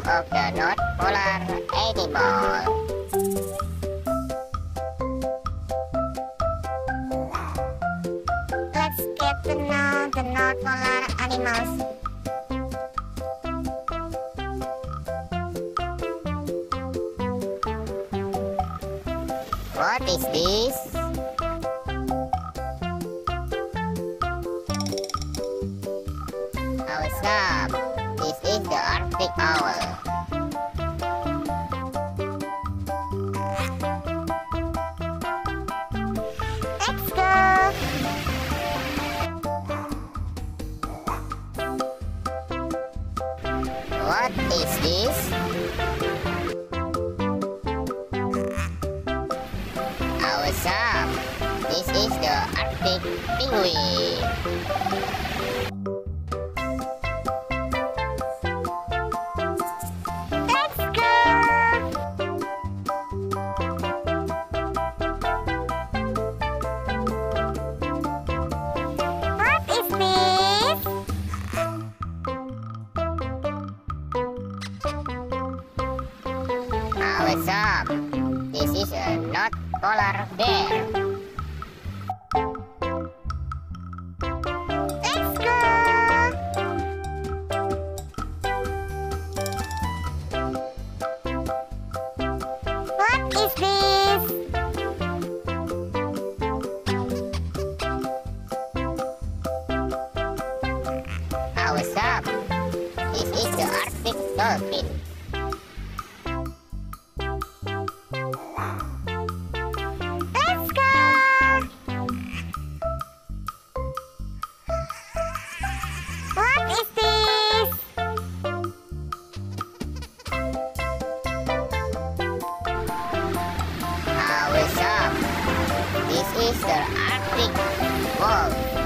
of the North Polar animal. Let's get to know the North Polar animals. What is this? Awesome! This is the Arctic owl. Let's go! What is this? Awesome! This is the Arctic penguin. Let's go! What is this? Awesome! This is a North Polar bear. Let's go! What is this? Awesome! This is the Arctic dolphin. Let's go! What is this? Awesome! This is the Arctic wolf.